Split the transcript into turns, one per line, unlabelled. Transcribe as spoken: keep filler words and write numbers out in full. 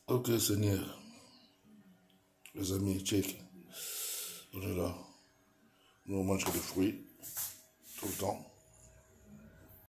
Ok, Seigneur. Les amis, check. On est là. Nous, on mange que des fruits. Tout le temps.